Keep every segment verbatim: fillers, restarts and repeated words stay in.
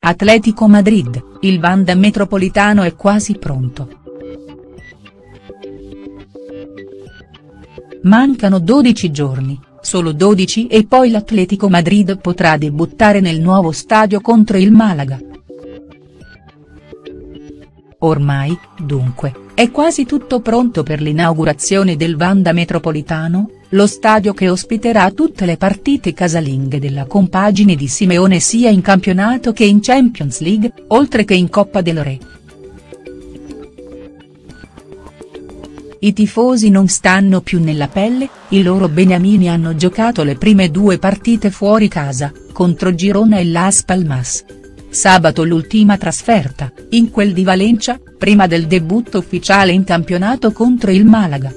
Atlético Madrid, il Wanda Metropolitano è quasi pronto. Mancano dodici giorni, solo dodici e poi l'Atlético Madrid potrà debuttare nel nuovo stadio contro il Malaga. Ormai, dunque, è quasi tutto pronto per l'inaugurazione del Wanda Metropolitano, lo stadio che ospiterà tutte le partite casalinghe della compagine di Simeone sia in campionato che in Champions League, oltre che in Coppa del Re. I tifosi non stanno più nella pelle, i loro beniamini hanno giocato le prime due partite fuori casa, contro Girona e Las Palmas. Sabato l'ultima trasferta, in quel di Valencia, prima del debutto ufficiale in campionato contro il Malaga.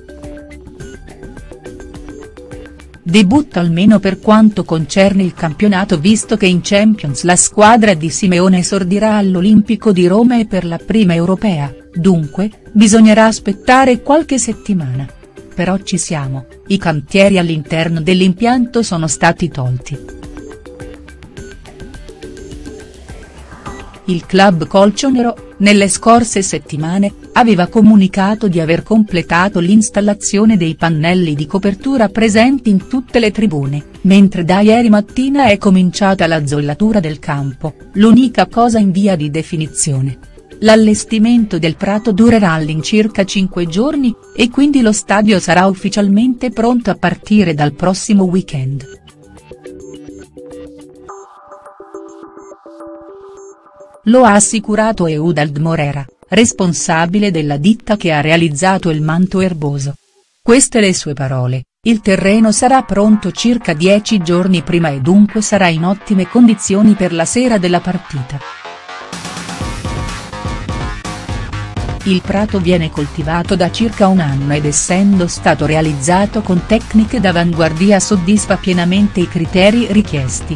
Debutto almeno per quanto concerne il campionato visto che in Champions la squadra di Simeone esordirà all'Olimpico di Roma e per la prima europea, dunque, bisognerà aspettare qualche settimana. Però ci siamo, i cantieri all'interno dell'impianto sono stati tolti. Il club colchonero, nelle scorse settimane, aveva comunicato di aver completato l'installazione dei pannelli di copertura presenti in tutte le tribune, mentre da ieri mattina è cominciata la zollatura del campo, l'unica cosa in via di definizione. L'allestimento del prato durerà all'incirca cinque giorni, e quindi lo stadio sarà ufficialmente pronto a partire dal prossimo weekend. Lo ha assicurato Eudald Morera, responsabile della ditta che ha realizzato il manto erboso. Queste le sue parole: il terreno sarà pronto circa dieci giorni prima e dunque sarà in ottime condizioni per la sera della partita. Il prato viene coltivato da circa un anno ed essendo stato realizzato con tecniche d'avanguardia soddisfa pienamente i criteri richiesti.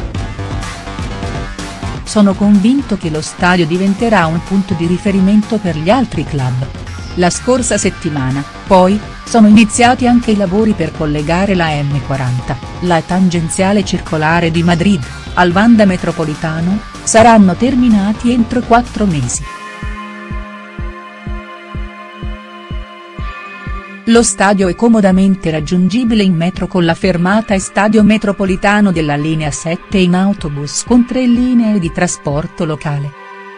Sono convinto che lo stadio diventerà un punto di riferimento per gli altri club. La scorsa settimana, poi, sono iniziati anche i lavori per collegare la emme quaranta, la tangenziale circolare di Madrid, al Wanda Metropolitano, saranno terminati entro quattro mesi. Lo stadio è comodamente raggiungibile in metro con la fermata Estadio Metropolitano della linea sette e in autobus con tre linee di trasporto locale.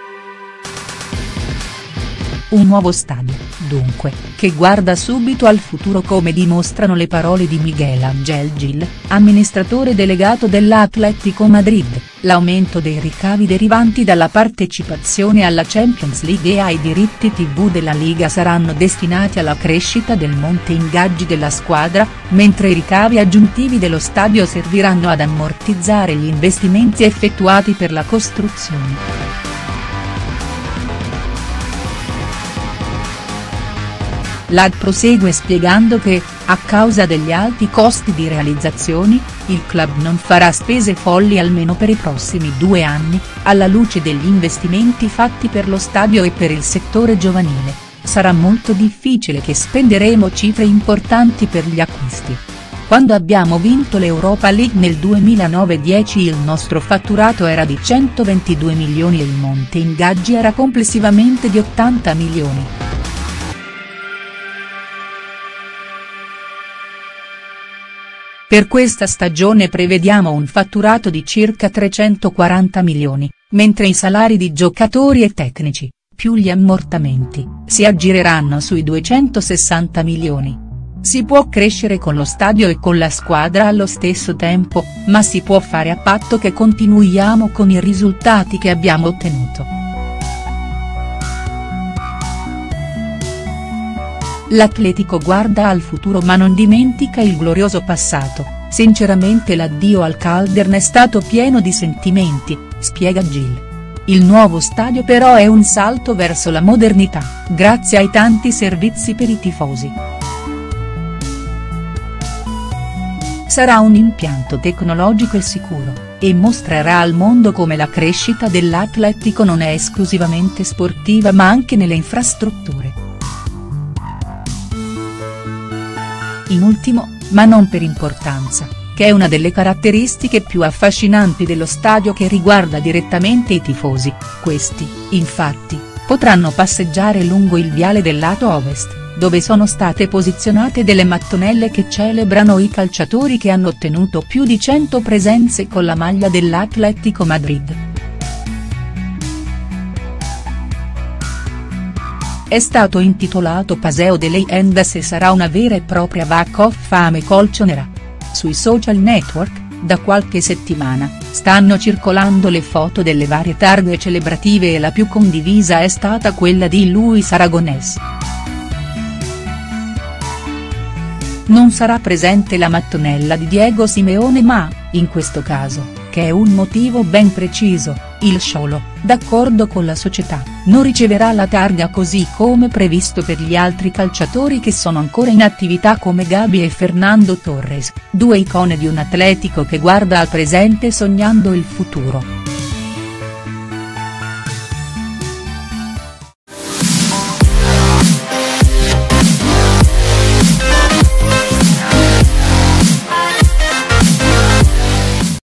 Un nuovo stadio, dunque, che guarda subito al futuro come dimostrano le parole di Miguel Ángel Gil, amministratore delegato dell'Atlético Madrid, l'aumento dei ricavi derivanti dalla partecipazione alla Champions League e ai diritti tivù della Liga saranno destinati alla crescita del monte ingaggi della squadra, mentre i ricavi aggiuntivi dello stadio serviranno ad ammortizzare gli investimenti effettuati per la costruzione. L'A D prosegue spiegando che, a causa degli alti costi di realizzazione, il club non farà spese folli almeno per i prossimi due anni, alla luce degli investimenti fatti per lo stadio e per il settore giovanile, sarà molto difficile che spenderemo cifre importanti per gli acquisti. Quando abbiamo vinto l'Europa League nel duemilanove dieci il nostro fatturato era di centoventidue milioni e il monte ingaggi era complessivamente di ottanta milioni. Per questa stagione prevediamo un fatturato di circa trecentoquaranta milioni, mentre i salari di giocatori e tecnici, più gli ammortamenti, si aggireranno sui duecentosessanta milioni. Si può crescere con lo stadio e con la squadra allo stesso tempo, ma si può fare a patto che continuiamo con i risultati che abbiamo ottenuto. L'Atletico guarda al futuro ma non dimentica il glorioso passato, sinceramente l'addio al Calderón è stato pieno di sentimenti, spiega Gil. Il nuovo stadio però è un salto verso la modernità, grazie ai tanti servizi per i tifosi. Sarà un impianto tecnologico e sicuro, e mostrerà al mondo come la crescita dell'Atletico non è esclusivamente sportiva ma anche nelle infrastrutture. In ultimo, ma non per importanza, che è una delle caratteristiche più affascinanti dello stadio che riguarda direttamente i tifosi. Questi, infatti, potranno passeggiare lungo il viale del lato ovest, dove sono state posizionate delle mattonelle che celebrano i calciatori che hanno ottenuto più di cento presenze con la maglia dell'Atlético Madrid. È stato intitolato Paseo de Leyendas e sarà una vera e propria Walk of Fame colchonera. Sui social network, da qualche settimana, stanno circolando le foto delle varie targhe celebrative e la più condivisa è stata quella di Luis Aragonés. Non sarà presente la mattonella di Diego Simeone ma, in questo caso, che è un motivo ben preciso, il Cholo, d'accordo con la società, non riceverà la targa così come previsto per gli altri calciatori che sono ancora in attività come Gabi e Fernando Torres, due icone di un Atletico che guarda al presente sognando il futuro.